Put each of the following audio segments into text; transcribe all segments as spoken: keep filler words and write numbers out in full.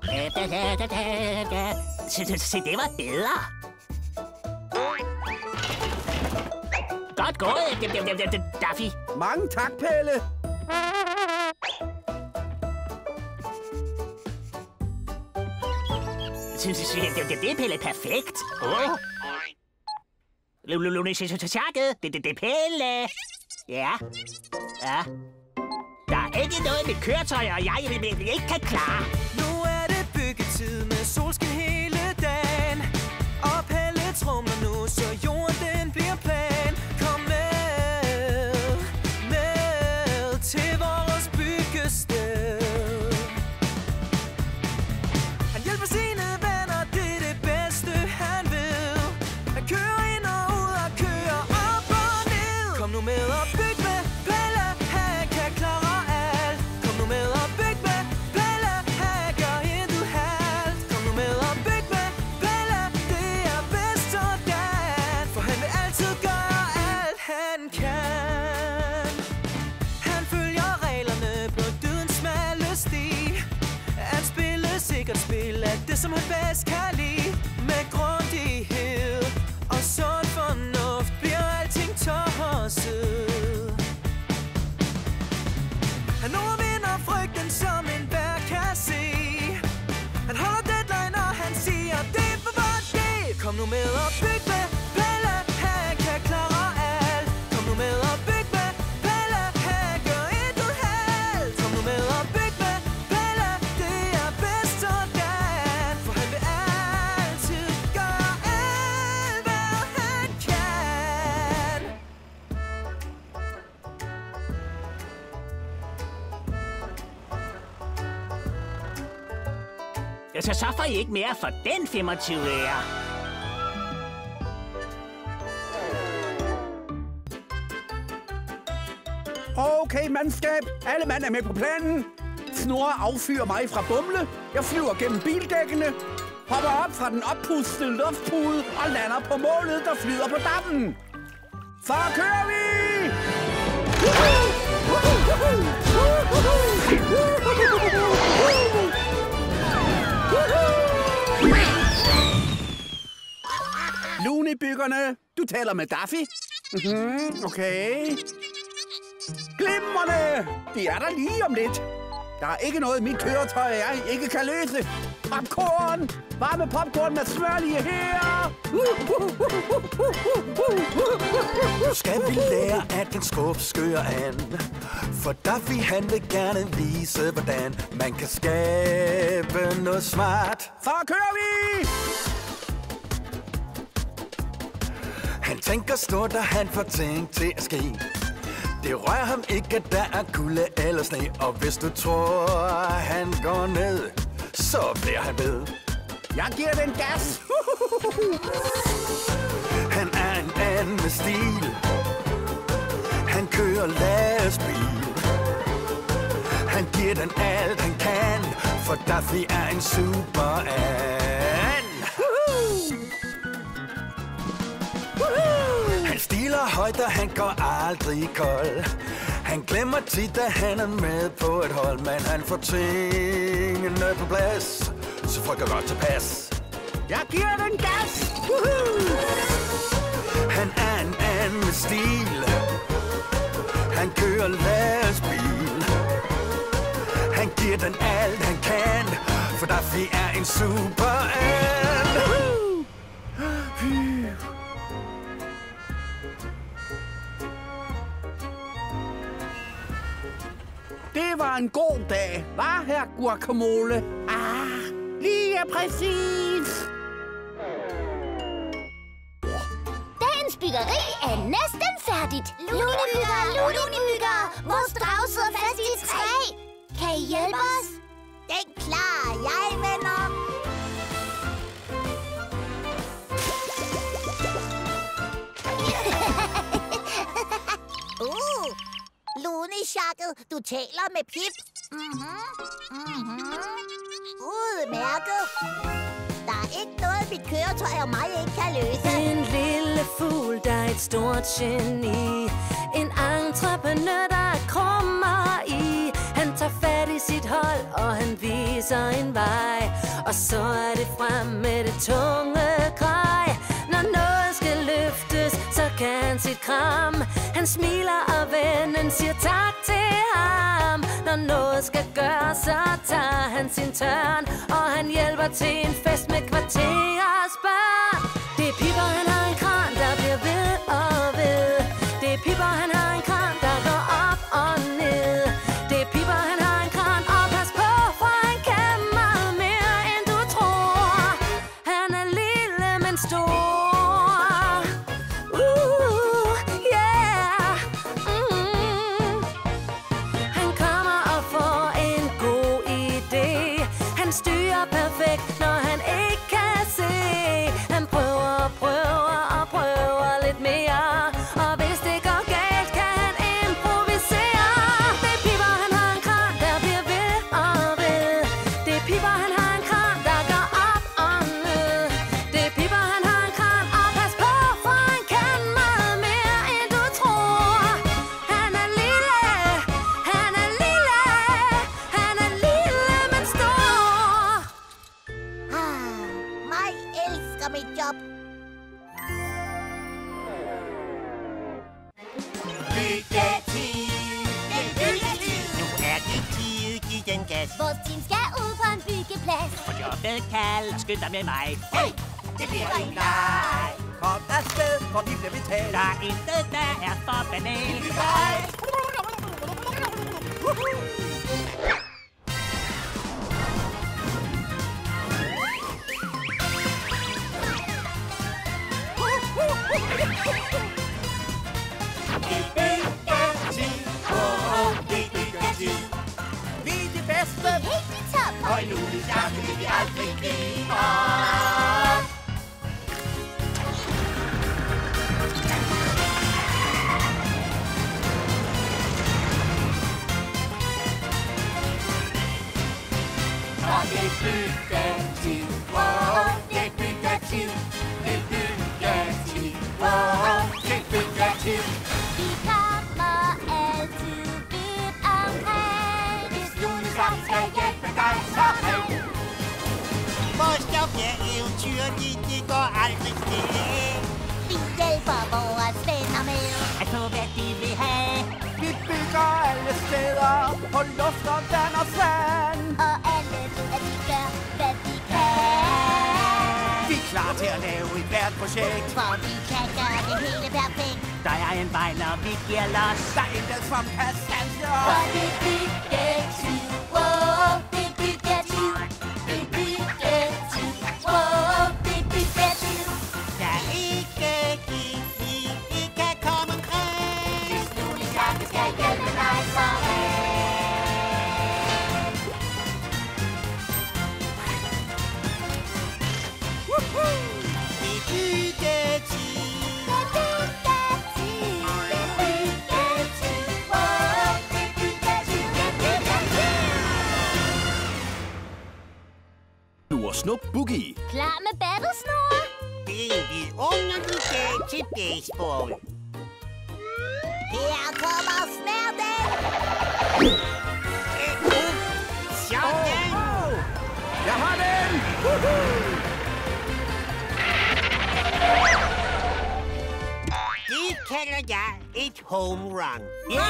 Se, det var bedre. Godt gået, Daffy. Mange tak, Pelle. Det er Pelle perfekt. Åh. Lune, tjakket. Det er Pelle. Ja. Ja. Der er ikke noget med køretøjer, og jeg ikke kan klare. Nu er det byggetid med solskin hele dagen. Og Pelle trumler nu, så jorden den bliver plan. Kom med, med til vores byggested. Han hjælper sine venner, det er det bedste han ved. Han kører ind og ud og kører op og ned. Kom nu med og byg med Pelle, han kan klare alt. Kom nu med og byg med Pelle, han gør intet halt. Kom nu med og byg med Pelle, det er bedst sådan. For han vil altid gøre alt han kan. Han følger reglerne på dydens smalle sti. At spille sikkert spil er det som han bedst kan lide. Med grundighed og sund fornuft bliver alting tosset. Han overvinder frygten som enhver kan se. Han holder deadline og han siger det for hvad det. Kom nu med og byg med Pelle, han kan klare alt. Kom nu med og byg med Pelle, han gør intet halt. Kom nu med og byg med Pelle, det er bedst sådan. For han vil altid gøre alt, hvad han kan. Jeg skal så får I ikke mere for den femogtyve øre. Okay, mandskab. Alle mand er med på planen. Snorre affyrer mig fra Bumle. Jeg flyver gennem bildækkene. Hopper op fra den oppustede luftpude og lander på målet, der flyder på dammen. Så kører vi! Lunebyggerne, du taler med Daffy. Mm-hmm, okay. Glimrende! De er der lige om lidt. Der er ikke noget, mit køretøj jeg ikke kan løse. Popcorn! Varme popcorn med smørlige her! Nu skal vi lære, at den skub skør an. For Daffy han vil gerne vise, hvordan man kan skabe noget smart. Så kører vi! Han tænker stort, og han får ting til at ske. Det rører ham ikke, at der er kulde eller sne. Og hvis du tror, han går ned, så bliver han ved. Jeg giver den gas! Han er en anden med stil. Han kører lastbil. Han giver den alt han kan. For Daffy er en superan. Han stiler højt, og han går aldrig kold. Han glemmer tit, at han er med på et hold. Men han får tingene på plads, så folk er godt tilpas. Jeg giver den gas! Han er en anden med stil. Han kører lastbil. Han giver den alt han kan. For Daffy er en superan. Det var en god dag, var her guacamole? Ah, lige præcis! Dagens byggeri er næsten færdigt. Lunebygger, lunebygger, vores drag sidder fast i et træ. Kan I hjælpe os? Den klarer jeg, venner. uh, Lune-sjakket, du taler med Pip. Mhm, mhm. Udmærket. Der er ikke noget, mit køretøj og mig ikke kan løse. En lille fugl, der er et stort geni. En entreprenør, der krummer i. Han tager fat i sit hold, og han viser en vej. Og så er det frem med det tunge grej. Når noget skal løftes, så kan han sit kram. Han smiler, og vennen siger tak til ham. Når noget skal gøres, så tager han sin tørn. Og han hjælper til en fest med kvarterets børn. Det er Pipper, han har en kran, der bliver ved og ved. Det er Pipper, han har en kran, der går op og ned. Det er Pipper, han har en kran, og pas på, for han kan meget mere, end du tror. Han er lille, men stor. Uh, yeah. Mm. Han kommer og får en god idé. Han styrer perfekt, når han ikke kan se. Han prøver og prøver og prøver lidt mere. Og hvis det går galt, kan han improvisere. Det er Pipper, han har en kran, der bliver ved og ved. Det er Pipper, han har en kran, der går op og ned. Det er Pipper, han har en kran, og pas på, for han kan meget mere, end du tror. Han er lille, han er lille, han er lille, men stor. Ah, mig elsker mit job. Byggetid, det er byggetid. Nu er det tid, giv den gas. Vores team skal ud på en byggeplads. For jobbet kald og skynd dig med mig. Hey, det bliver en leg. Kom afsted, for vi bliver betalt. Der er intet, der er for banalt. Vi er de bedste, Helt i top. Og i Lulisjakke vil vi aldrig give op. Og det er byggetid, åh, det er byggetid. Det er byggetid, åh, det er byggetid. Vi kommer altid vidt omkring. Hvis Lulisjakke skal hjælpe dig, så ring. Vores job er eventyrligt, det går aldrig stille. Vi hjælper vores venner med At få hvad de vil have. vi bygger alle steder på luft og vand og sand. og alle ved, at de gør, hvad de kan. Vi er klar til at lave et hvert projekt. For vi kan gøre det hele perfekt. Der er en vej, når vi giver los. Der er intet som kan standse For os. det er byggetid, wow, det er byggetid. Det er byggetid, wow, det er byggetid. Der er ikke giv, vi ikke kan komme omkring. Hvis Lulisjakke skal hjælpe dig, så ring. Det er byggetid. Det er byggetid, det er byggetid, wow, det er byggetid, det er byggetid. Nu og Snup Boogie. Klar med battesnore? Det er en vidunderlig dag til baseball. Her kommer smerten. Sådan. Jeg har den! Det kalder jeg et home run.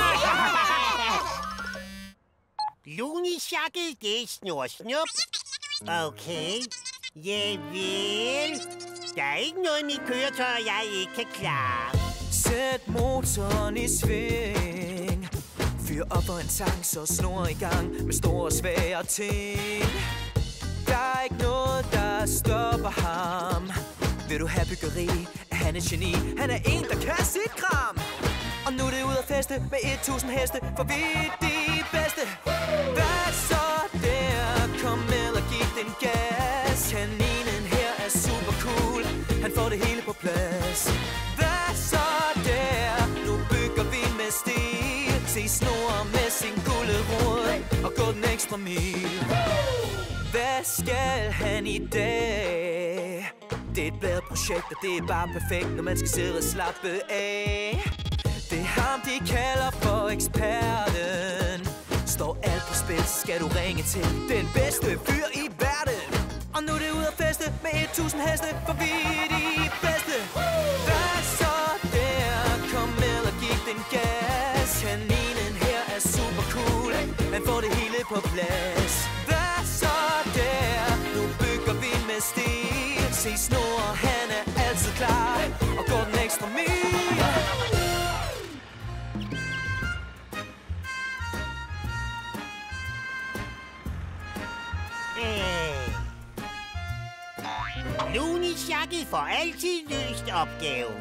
Lunisjakke, det er snor snup. Okay. Jeg vil. Der er ikke noget i mit køretøj, jeg ikke kan klare. Sæt motoren i sving. Fyr op for en sang, så snor i gang med store og svære ting. Der er ikke noget, der stopper ham. Vil du have byggeri, er han et geni. Han er en, der kan sit kram. Og nu er det ud at feste med et tusind heste, for vi er de bedste. Hvad så der? Kom med og giv den gas. Kaninen her er super cool. Han får det hele på plads. Hvad så der? Nu bygger vi med stil. Se snor med sin gulderod og gå den ekstra mil. Hvad skal han i dag? Det er et bedre projekt, og det er bare perfekt, når man skal sidde og slappe af. Det er ham, de kalder for eksperten. Står alt på spil, så skal du ringe til den bedste fyr i verden. Og nu er det ud at feste med et tusind heste, for vi er de bedste. Hvad så der? Kom med og giv den gas. Kaninen her er super cool, han får det hele på plads. Hvad så der? Nu bygger vi med stil. Se Snor, han er altid klar og går den ekstra mil. Lunisjakket får altid løst opgaven.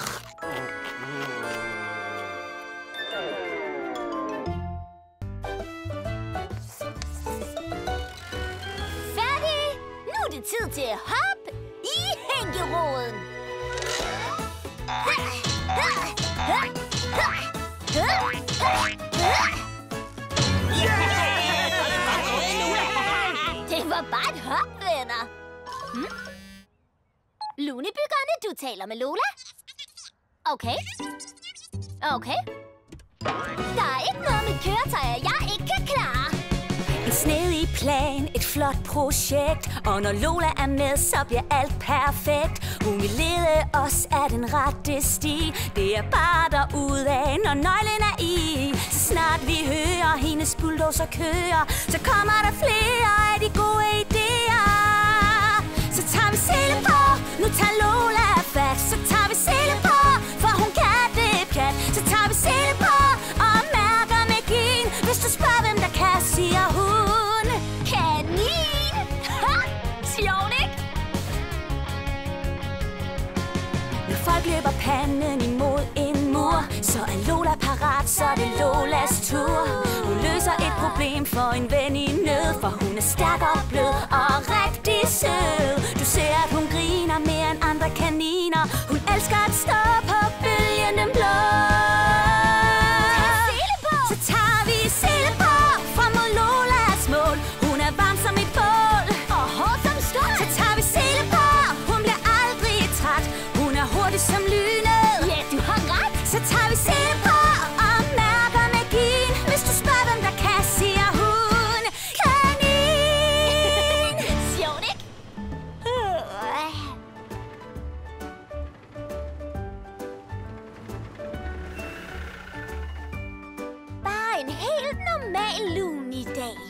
Færdig! Nu er det tid til hop i hængeråden. Det var bare et hop, venner. Hmm? Lunebyggerne, du taler med Lola? Okay. Okay. Der er ikke noget med køretøjer, jeg ikke kan klare. En snedig plan, et flot projekt. Og når Lola er med, så bliver alt perfekt. Hun vil lede os af den rette sti. Det er bare derudad, når nøglen er i. Så snart vi hører hendes bulldozer køre, så kommer der flere af de gode idéer. Så tager vi sele på, nu tager Lola fat. Så tager vi sele på, for hun kan det pjat. Så tager vi sele på og mærker magien. Hvis du spørger, hvem der kan, siger hun Kanin! Ha! Sjovt, ikke? Når folk løber panden imod en mur, så er Lola parat, så er det Lolas tur. Hun løser et problem for en ven i nød, for hun er stærk og blød og rigtig sød. Du ser, at hun griner mere end andre kaniner. Hun elsker at stå på bølgen den blå. Så tager vi sele på, frem mod Lolas mål. Hun er varm som et bål Og hårdt som stål. Så tager vi sele på, hun bliver aldrig træt. Hun er hurtig som lynet. Ja, du har ret. Så tager vi sele på og mærker magien. Hvis du spørger, hvem der kan, siger hun kanin. Sjovt, ikke? Bare en helt normal Looney-dag.